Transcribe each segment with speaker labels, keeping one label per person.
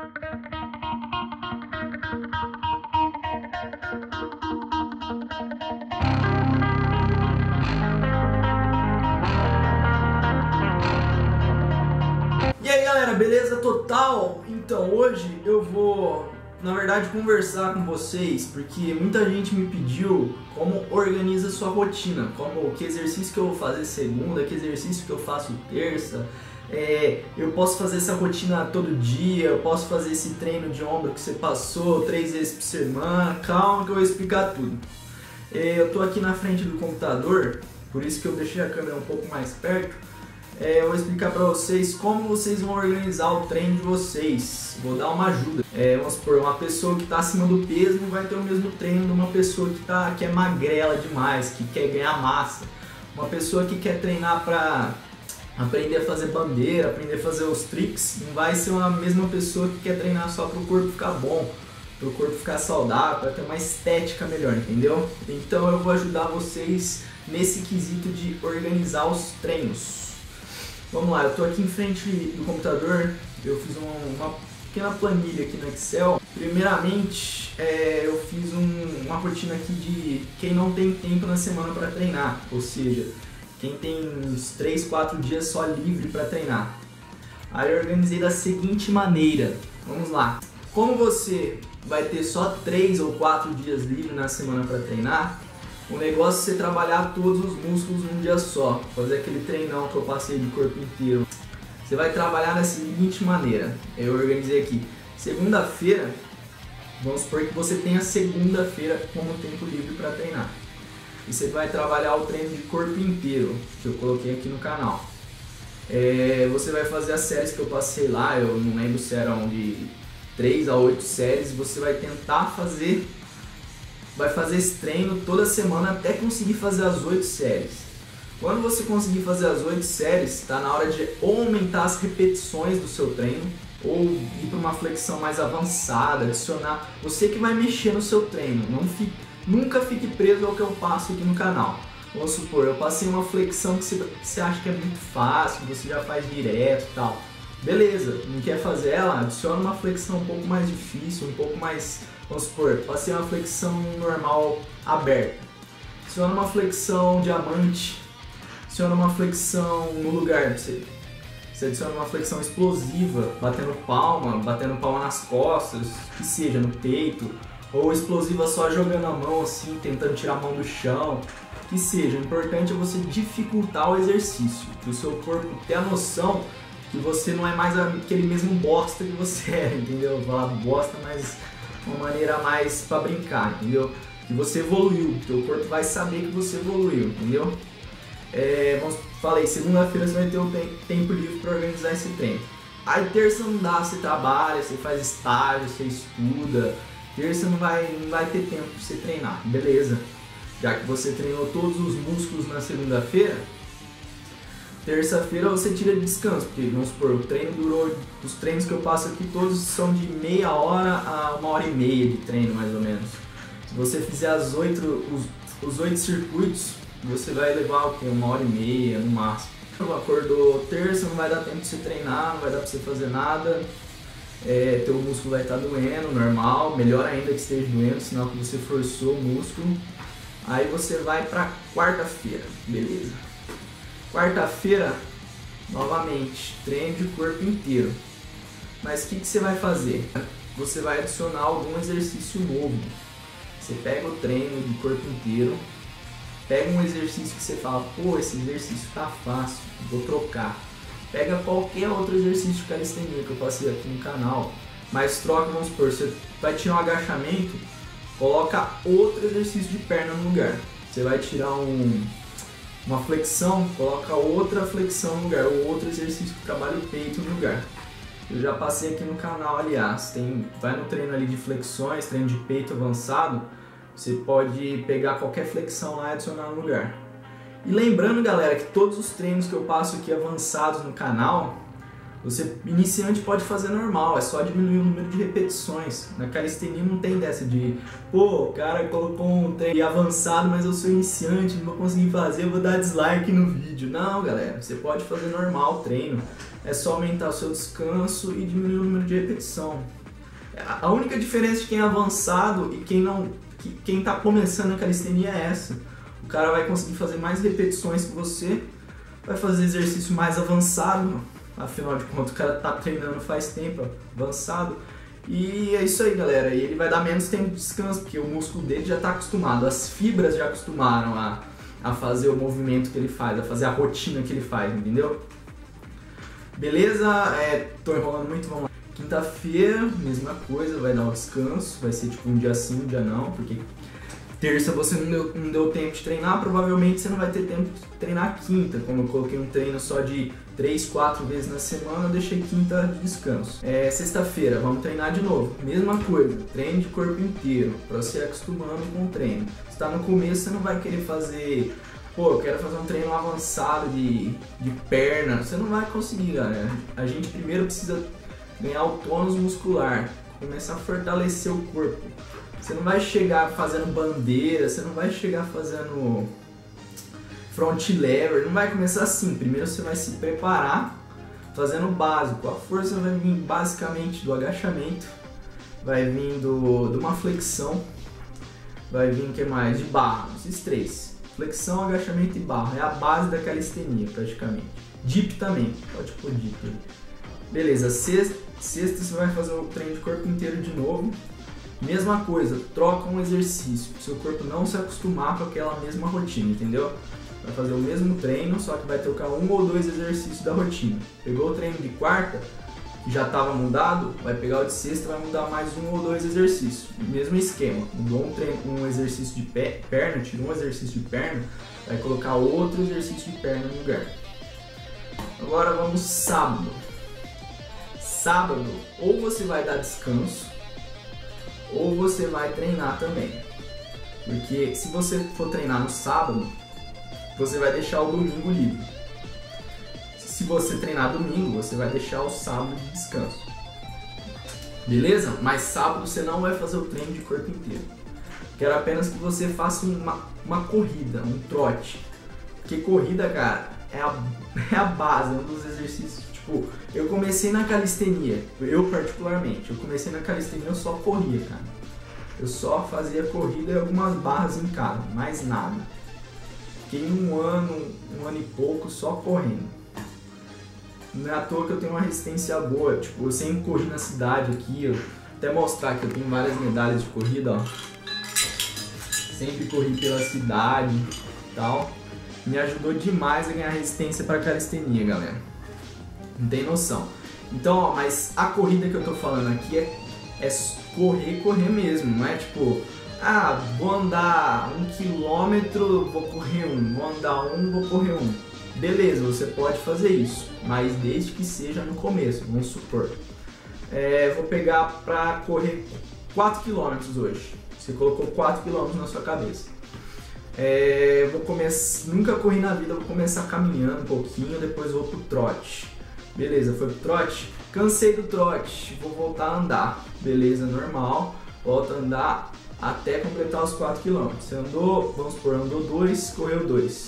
Speaker 1: E aí galera, beleza total? Então hoje eu vou, na verdade, conversar com vocês porque muita gente me pediu como organiza sua rotina, como que exercício que eu vou fazer segunda, que exercício que eu faço terça, eu posso fazer essa rotina todo dia, eu posso fazer esse treino de ombro que você passou 3 vezes por semana. Calma que eu vou explicar tudo. Eu tô aqui na frente do computador, por isso que eu deixei a câmera um pouco mais perto. Eu vou explicar para vocês como vocês vão organizar o treino de vocês. Vou dar uma ajuda. Vamos supor, uma pessoa que está acima do peso não vai ter o mesmo treino de uma pessoa que é magrela demais, que quer ganhar massa. Uma pessoa que quer treinar para aprender a fazer bandeira, aprender a fazer os tricks, não vai ser a mesma pessoa que quer treinar só para o corpo ficar bom, para o corpo ficar saudável, para ter uma estética melhor, entendeu? Então eu vou ajudar vocês nesse quesito de organizar os treinos. Vamos lá, eu estou aqui em frente do computador, eu fiz uma pequena planilha aqui no Excel. Primeiramente, eu fiz uma rotina aqui de quem não tem tempo na semana para treinar, ou seja, quem tem uns 3, 4 dias só livre para treinar. Aí eu organizei da seguinte maneira, vamos lá. Como você vai ter só 3 ou 4 dias livre na semana para treinar, o negócio é você trabalhar todos os músculos num dia só, fazer aquele treinão que eu passei de corpo inteiro. Você vai trabalhar da seguinte maneira, eu organizei aqui, segunda-feira, vamos supor que você tenha segunda-feira como tempo livre para treinar. E você vai trabalhar o treino de corpo inteiro, que eu coloquei aqui no canal. Você vai fazer as séries que eu passei lá, eu não lembro se eram de 3 a 8 séries, você vai tentar fazer... Vai fazer esse treino toda semana até conseguir fazer as 8 séries. Quando você conseguir fazer as 8 séries, está na hora de ou aumentar as repetições do seu treino, ou ir para uma flexão mais avançada, adicionar. Você que vai mexer no seu treino, nunca fique preso ao que eu passo aqui no canal. Vamos supor, eu passei uma flexão que você acha que é muito fácil, você já faz direto e tal. Beleza, não quer fazer ela? Adiciona uma flexão um pouco mais difícil, um pouco mais... Vamos supor, passei uma flexão normal aberta, adiciona uma flexão diamante, adiciona uma flexão no lugar, você adiciona uma flexão explosiva, batendo palma nas costas, que seja no peito, ou explosiva só jogando a mão assim, tentando tirar a mão do chão, que seja. O importante é você dificultar o exercício, para o seu corpo ter a noção que você não é mais aquele mesmo bosta que você era, entendeu? Vou falar bosta, mas... uma maneira mais para brincar, entendeu? Que você evoluiu, que o corpo vai saber que você evoluiu, entendeu? Falei, segunda-feira você vai ter um tempo livre para organizar esse treino. Aí terça não dá, você trabalha, você faz estágio, você estuda. Terça não vai ter tempo para você treinar, beleza? Já que você treinou todos os músculos na segunda-feira, terça-feira você tira de descanso, porque vamos supor, o treino durou, os treinos que eu passo aqui todos são de meia hora a 1h30 de treino mais ou menos. Se você fizer os 8 circuitos, você vai levar o que? 1h30 no máximo. Acordou terça, não vai dar tempo de você treinar, não vai dar pra você fazer nada, teu músculo vai estar doendo, normal, melhor ainda que esteja doendo, sinal que você forçou o músculo. Aí você vai pra quarta-feira, beleza? Quarta-feira, novamente, treino de corpo inteiro. Mas o que você vai fazer? Você vai adicionar algum exercício novo. Você pega o treino de corpo inteiro, pega um exercício que você fala, pô, esse exercício tá fácil, vou trocar. Pega qualquer outro exercício de calistenia que eu passei aqui no canal, mas troca, vamos supor, você vai tirar um agachamento, coloca outro exercício de perna no lugar. Você vai tirar uma flexão, coloca outra flexão no lugar, ou outro exercício que trabalha o peito no lugar. Eu já passei aqui no canal, aliás, vai no treino ali de flexões, treino de peito avançado, você pode pegar qualquer flexão lá e adicionar no lugar. E lembrando, galera, que todos os treinos que eu passo aqui avançados no canal, você iniciante pode fazer normal, é só diminuir o número de repetições. Na calistenia não tem dessa de, pô, o cara colocou um treino avançado, mas eu sou iniciante, não vou conseguir fazer, eu vou dar dislike no vídeo. Não, galera, você pode fazer normal o treino. é só aumentar o seu descanso e diminuir o número de repetição. A única diferença de quem é avançado e quem está começando a calistenia é essa. O cara vai conseguir fazer mais repetições que você, vai fazer exercício mais avançado, afinal de contas o cara está treinando faz tempo, avançado. E é isso aí, galera, e ele vai dar menos tempo de descanso, porque o músculo dele já está acostumado, as fibras já acostumaram a fazer o movimento que ele faz, a fazer a rotina que ele faz, entendeu? Beleza? Tô enrolando muito, vamos lá. Quinta-feira, mesma coisa, vai dar o descanso, vai ser tipo um dia sim, um dia não, porque terça você não deu tempo de treinar, provavelmente você não vai ter tempo de treinar quinta, como eu coloquei um treino só de 3, 4 vezes na semana, eu deixei quinta de descanso. Sexta-feira, vamos treinar de novo, mesma coisa, treino de corpo inteiro, para você ir acostumando com o treino. Se tá no começo, você não vai querer fazer, pô, eu quero fazer um treino avançado de perna, você não vai conseguir, galera. A gente primeiro precisa ganhar o tônus muscular, começar a fortalecer o corpo. Você não vai chegar fazendo bandeira, você não vai chegar fazendo front lever, não vai começar assim. Primeiro você vai se preparar fazendo o básico. A força vai vir basicamente do agachamento, vai vir de uma flexão, vai vir o que mais? De barra, esses três. Flexão, agachamento e barra, é a base da calistenia praticamente. Dip também, pode pôr dip. Beleza, sexta você vai fazer o treino de corpo inteiro de novo. Mesma coisa, troca um exercício, para o seu corpo não se acostumar com aquela mesma rotina, entendeu? Vai fazer o mesmo treino, só que vai trocar 1 ou 2 exercícios da rotina. Pegou o treino de quarta, que já estava mudado, vai pegar o de sexta e vai mudar mais 1 ou 2 exercícios. Mesmo esquema, mudou um exercício de perna, tirou um exercício de perna, vai colocar outro exercício de perna no lugar. Agora vamos sábado. Sábado, ou você vai dar descanso, ou você vai treinar também. Porque se você for treinar no sábado, você vai deixar o domingo livre. Se você treinar domingo, você vai deixar o sábado de descanso. Beleza? Mas sábado você não vai fazer o treino de corpo inteiro. Quero apenas que você faça uma corrida, um trote. Porque corrida, cara, é a base, é um dos exercícios. Tipo, eu comecei na calistenia, eu particularmente, eu só corria, cara. Eu só fazia corrida e algumas barras em casa, mais nada. Fiquei um ano e pouco só correndo. Não é à toa que eu tenho uma resistência boa, tipo, eu sempre corri na cidade aqui, ó. Até mostrar que eu tenho várias medalhas de corrida, ó. Sempre corri pela cidade e tal. Me ajudou demais a ganhar resistência para calistenia, galera. Não tem noção. Então, ó, mas a corrida que eu tô falando aqui é correr mesmo, não é tipo, vou andar 1 quilômetro, vou correr 1, vou andar 1, vou correr 1. Beleza, você pode fazer isso, mas desde que seja no começo, vamos supor. Vou pegar pra correr 4 km hoje. Você colocou 4 km na sua cabeça. Nunca corri na vida, vou começar caminhando um pouquinho, depois vou pro trote. Beleza, foi pro trote? Cansei do trote, vou voltar a andar. Beleza, normal, volta a andar até completar os 4 km. Você andou, vamos supor, andou 2, correu 2.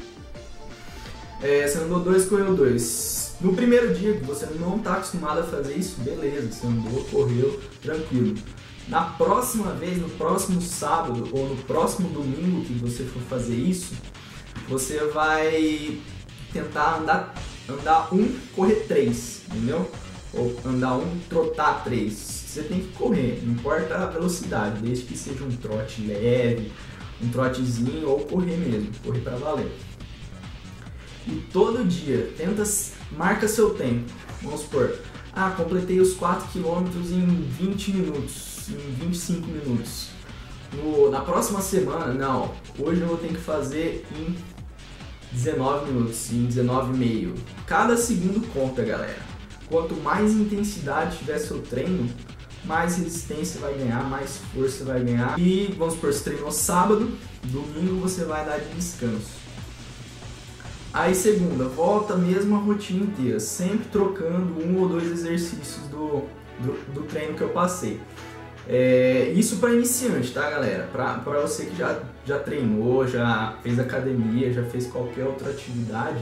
Speaker 1: Você andou 2, correu 2. No primeiro dia que você não está acostumado a fazer isso, beleza, você andou, correu, tranquilo. Na próxima vez, no próximo sábado ou no próximo domingo que você for fazer isso, você vai tentar andar 1, correr 3, entendeu? Ou andar 1, trotar 3. Você tem que correr, não importa a velocidade, desde que seja um trote leve, um trotezinho ou correr mesmo, correr pra valer. E todo dia, marca seu tempo. Vamos supor, completei os 4 km em 20 minutos, em 25 minutos. Na próxima semana, não, hoje eu vou ter que fazer em 19 minutos, em 19,5. Cada segundo conta, galera. Quanto mais intensidade tiver seu treino, mais resistência vai ganhar, mais força vai ganhar. E vamos supor, você treinou sábado, domingo você vai dar de descanso. Aí segunda, volta a mesma rotina inteira, sempre trocando 1 ou 2 exercícios do treino que eu passei. Isso para iniciante, tá, galera? Para você que já treinou, já fez academia, já fez qualquer outra atividade,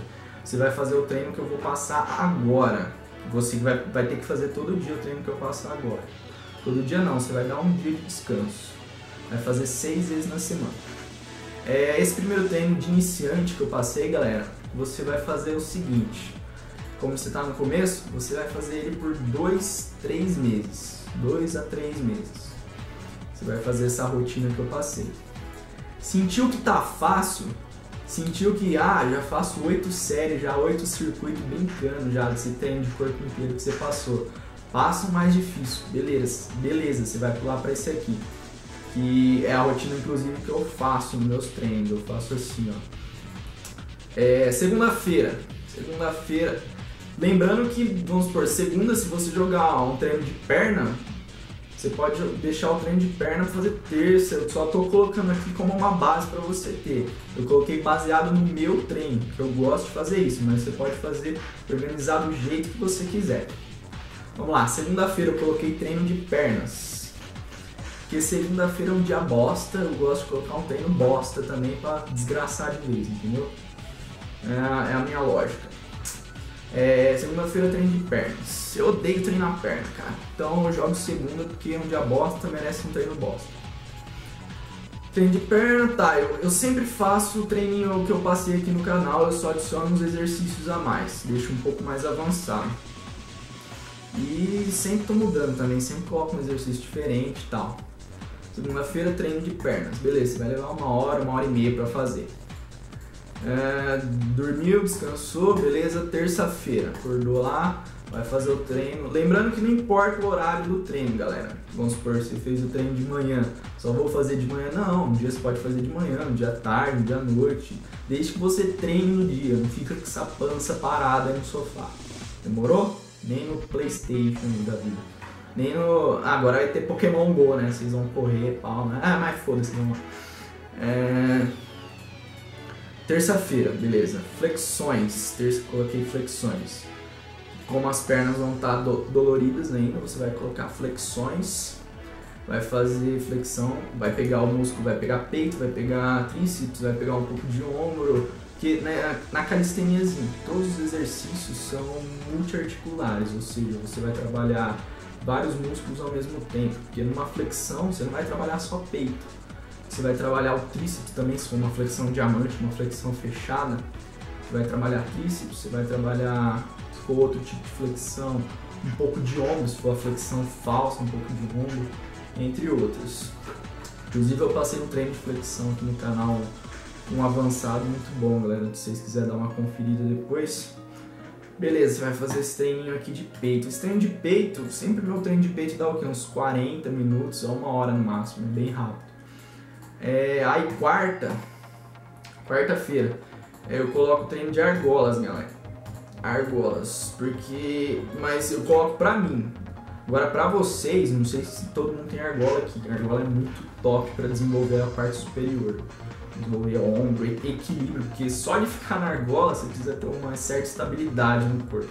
Speaker 1: você vai fazer o treino que eu vou passar agora. Você vai ter que fazer todo dia o treino que eu passo agora. Todo dia não, você vai dar um dia de descanso. Vai fazer 6 vezes na semana. Esse primeiro treino de iniciante que eu passei, galera, você vai fazer o seguinte. Como você está no começo, você vai fazer ele por 2, 3 meses. 2 a 3 meses. Você vai fazer essa rotina que eu passei. Sentiu que tá fácil? Sentiu que já faço 8 séries, já 8 circuitos brincando já desse treino de corpo inteiro que você passou. Passa o mais difícil, beleza, você vai pular para esse aqui. Que é a rotina inclusive que eu faço nos meus treinos, eu faço assim, ó. Segunda-feira, lembrando que, vamos supor, segunda, se você jogar um treino de perna, você pode deixar o treino de perna para fazer terça. Eu só estou colocando aqui como uma base para você ter. Eu coloquei baseado no meu treino, que eu gosto de fazer isso, mas você pode fazer organizado do jeito que você quiser. Vamos lá, segunda-feira eu coloquei treino de pernas. Porque segunda-feira é um dia bosta, eu gosto de colocar um treino bosta também para desgraçar de vez, entendeu? É a minha lógica. Segunda-feira treino de pernas. Eu odeio treinar perna, cara. Então eu jogo segunda porque um dia bosta merece um treino bosta. Treino de perna, tá. Eu sempre faço o treininho que eu passei aqui no canal, eu só adiciono uns exercícios a mais. Deixo um pouco mais avançado. E sempre tô mudando também, sempre coloco um exercício diferente e tal. Segunda-feira treino de pernas. Beleza, você vai levar 1 hora, 1 hora e meia pra fazer. Dormiu, descansou, beleza, terça-feira, acordou lá, vai fazer o treino. Lembrando que não importa o horário do treino, galera. Vamos supor, você fez o treino de manhã, só vou fazer de manhã. Não, um dia você pode fazer de manhã, um dia à tarde, um dia à noite. Desde que você treine no dia, não fica com essa pança parada aí no sofá. Demorou? Nem no PlayStation da vida. Nem no... Agora vai ter Pokémon Go, né? Vocês vão correr, pau, né? Mas foda-se, não. Terça-feira, beleza. Flexões. Terça coloquei flexões. Como as pernas vão estar doloridas ainda, você vai colocar flexões. Vai fazer flexão, vai pegar o músculo, vai pegar peito, vai pegar tríceps, vai pegar um pouco de ombro. Porque na calisteniazinha, todos os exercícios são multiarticulares, ou seja, você vai trabalhar vários músculos ao mesmo tempo. Porque numa flexão você não vai trabalhar só peito. Você vai trabalhar o tríceps também, se for uma flexão diamante, uma flexão fechada. Você vai trabalhar tríceps, você vai trabalhar, se for outro tipo de flexão, um pouco de ombro, se for a flexão falsa, um pouco de ombro, entre outros. Inclusive eu passei um treino de flexão aqui no canal, um avançado muito bom, galera, se vocês quiserem dar uma conferida depois. Beleza, você vai fazer esse treininho aqui de peito. Esse treino de peito, sempre meu treino de peito dá o quê? Uns 40 minutos a 1 hora no máximo, bem rápido. Aí quarta-feira, eu coloco o treino de argolas, galera. Argolas, mas eu coloco pra mim. Agora pra vocês, não sei se todo mundo tem argola aqui. A argola é muito top pra desenvolver a parte superior. Desenvolver o ombro, equilíbrio, porque só de ficar na argola você precisa ter uma certa estabilidade no corpo.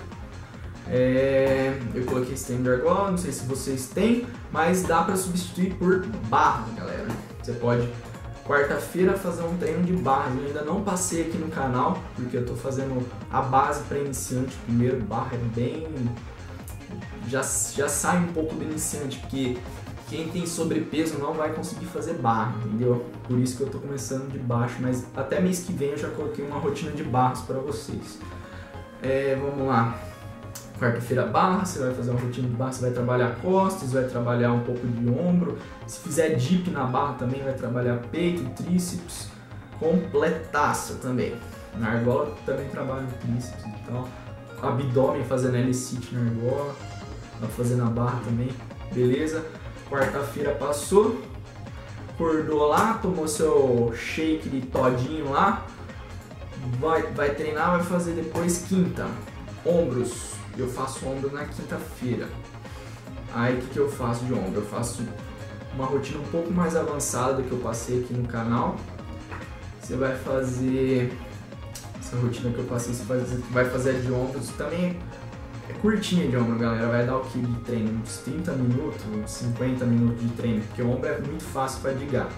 Speaker 1: Eu coloquei esse treino de argola, não sei se vocês têm, mas dá pra substituir por barra, galera. Você pode, quarta-feira, fazer um treino de barra. Eu ainda não passei aqui no canal, porque eu tô fazendo a base para iniciante primeiro. Barra é bem... Já sai um pouco do iniciante, porque quem tem sobrepeso não vai conseguir fazer barra, entendeu? Por isso que eu tô começando de baixo, mas até mês que vem eu já coloquei uma rotina de barras para vocês. Vamos lá. Quarta-feira barra, você vai fazer uma rotina de barra, você vai trabalhar costas, vai trabalhar um pouco de ombro. Se fizer dip na barra também, vai trabalhar peito, tríceps, completaça também. Na argola também trabalho tríceps e tal. Abdômen fazendo L-sit na argola, vai fazer na barra também, beleza? Quarta-feira passou, acordou lá, tomou seu shake de todinho lá, vai treinar, vai fazer depois quinta, ombros. Eu faço ombro na quinta-feira. Aí o que eu faço de ombro? Eu faço uma rotina um pouco mais avançada do que eu passei aqui no canal. Você vai fazer essa rotina que eu passei, você vai fazer de ombros também. É curtinha de ombro, galera. Vai dar o que de treino? Uns 30 minutos, uns 50 minutos de treino, porque o ombro é muito fácil para ligar.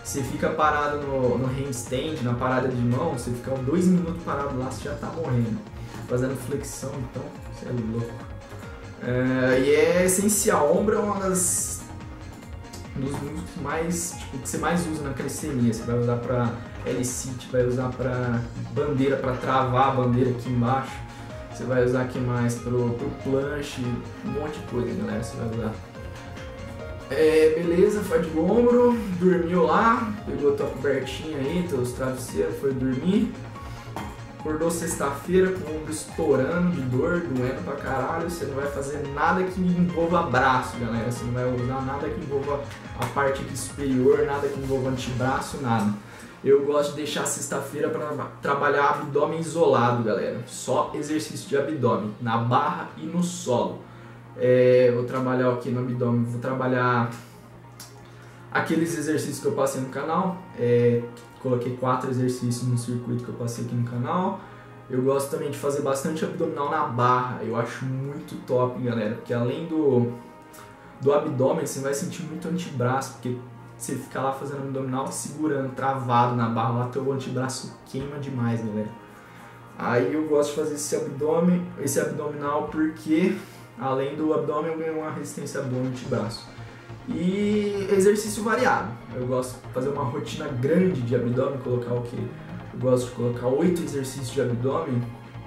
Speaker 1: Você fica parado no handstand, na parada de mão, você fica 2 minutos parado lá, você já tá morrendo. Fazendo flexão, então, você é louco. E é essencial. Ombro é uma dos músculos mais, tipo, que você mais usa na calistenia. Você vai usar pra L-sit, vai usar pra bandeira, pra travar a bandeira aqui embaixo. Você vai usar aqui mais pro planche, um monte de coisa, galera, você vai usar. Beleza, faz de ombro, dormiu lá, pegou tua cobertinha aí, teus travesseiros, foi dormir. Acordou sexta-feira com o ombro estourando de dor, doendo pra caralho. Você não vai fazer nada que envolva braço, galera. Você não vai usar nada que envolva a parte aqui superior, nada que envolva antebraço, nada. Eu gosto de deixar sexta-feira para trabalhar abdômen isolado, galera. Só exercício de abdômen, na barra e no solo. Vou trabalhar aqui no abdômen, vou trabalhar aqueles exercícios que eu passei no canal. Coloquei 4 exercícios no circuito que eu passei aqui no canal. Eu gosto também de fazer bastante abdominal na barra. Eu acho muito top, galera. Porque além do abdômen, você vai sentir muito antebraço. Porque você fica lá fazendo abdominal, segurando, travado na barra. Lá teu antebraço queima demais, galera. Aí eu gosto de fazer esse abdominal porque além do abdômen eu ganho uma resistência boa no antebraço. E exercício variado. Eu gosto de fazer uma rotina grande de abdômen, colocar o quê? Eu gosto de colocar 8 exercícios de abdômen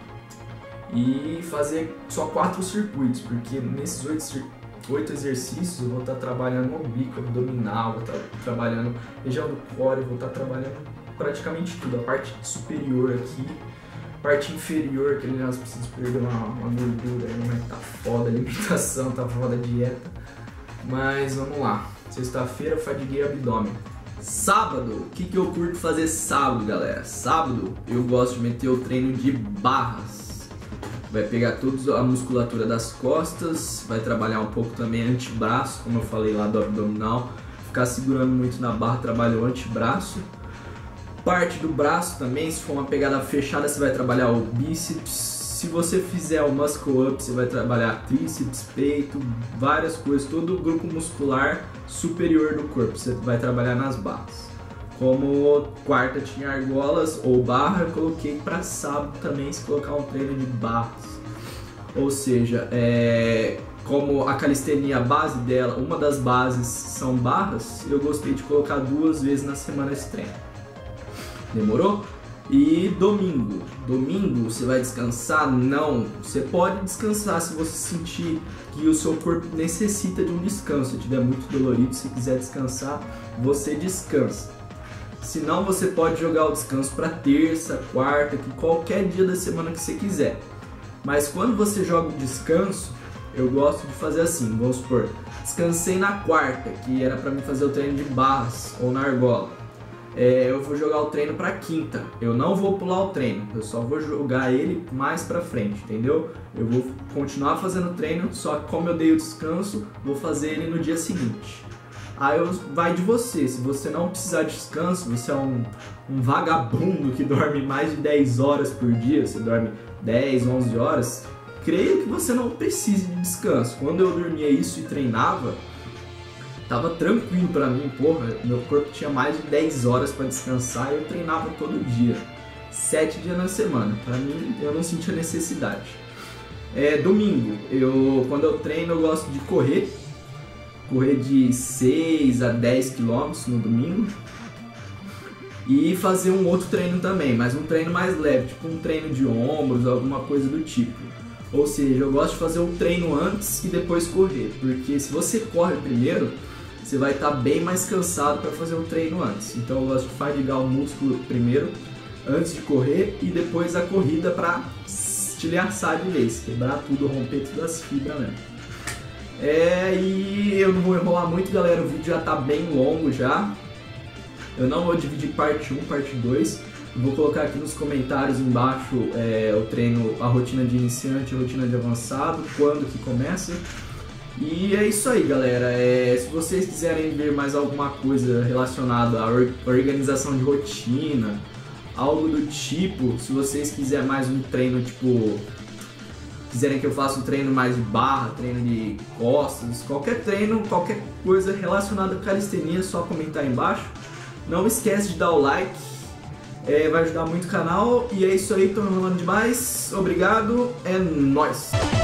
Speaker 1: e fazer só 4 circuitos, porque nesses 8 exercícios eu vou estar trabalhando oblíquo, abdominal, vou estar trabalhando região do core, vou estar trabalhando praticamente tudo, a parte superior aqui, parte inferior, que nós precisamos perder uma gordura aí, mas tá foda a alimentação, tá foda a dieta. Mas vamos lá, sexta-feira fadiguei abdômen. Sábado, o que eu curto fazer sábado, galera? Sábado eu gosto de meter o treino de barras. Vai pegar toda a musculatura das costas, vai trabalhar um pouco também antebraço, como eu falei lá do abdominal. Ficar segurando muito na barra, trabalha o antebraço. Parte do braço também, se for uma pegada fechada, você vai trabalhar o bíceps. Se você fizer o muscle up, você vai trabalhar tríceps, peito, várias coisas, todo o grupo muscular superior do corpo, você vai trabalhar nas barras. Como quarta tinha argolas ou barra, eu coloquei para sábado também, se colocar um treino de barras. Ou seja, como a calistenia, a base dela, uma das bases são barras, eu gostei de colocar 2 vezes na semana esse treino. Demorou? E domingo você vai descansar? Não, você pode descansar se você sentir que o seu corpo necessita de um descanso. Se estiver muito dolorido, se quiser descansar, você descansa. Se não, você pode jogar o descanso para terça, quarta, que qualquer dia da semana que você quiser. Mas quando você joga o descanso, eu gosto de fazer assim, vamos supor, descansei na quarta, que era para mim fazer o treino de barras ou na argola. Eu vou jogar o treino para quinta, eu não vou pular o treino, eu só vou jogar ele mais para frente, entendeu? Eu vou continuar fazendo o treino, só que como eu dei o descanso, vou fazer ele no dia seguinte. Aí vai de você, se você não precisar de descanso, você é um vagabundo que dorme mais de 10 horas por dia, você dorme 10, 11 horas, creio que você não precise de descanso. Quando eu dormia isso e treinava, tava tranquilo pra mim, porra, meu corpo tinha mais de 10 horas pra descansar e eu treinava todo dia, 7 dias na semana, pra mim eu não sentia necessidade. Domingo, quando eu treino eu gosto de correr de 6 a 10 km no domingo e fazer um outro treino também, mas um treino mais leve, tipo um treino de ombros, alguma coisa do tipo. Ou seja, eu gosto de fazer um treino antes e depois correr, porque se você corre primeiro, você vai estar bem mais cansado para fazer o treino antes. Então eu gosto de fadigar o músculo primeiro, antes de correr, e depois a corrida para estilhaçar de vez, quebrar tudo, romper todas as fibras mesmo. E eu não vou enrolar muito, galera, o vídeo já está bem longo já. Eu não vou dividir parte 1, parte 2. Eu vou colocar aqui nos comentários embaixo o treino, a rotina de iniciante, a rotina de avançado, quando que começa. E é isso aí, galera. Se vocês quiserem ver mais alguma coisa relacionada à organização de rotina, algo do tipo, se vocês quiserem mais um treino, tipo, quiserem que eu faça um treino mais de barra, treino de costas, qualquer treino, qualquer coisa relacionada à calistenia, é só comentar aí embaixo. Não esquece de dar o like, vai ajudar muito o canal. E é isso aí, tô enrolando demais. Obrigado, é nóis!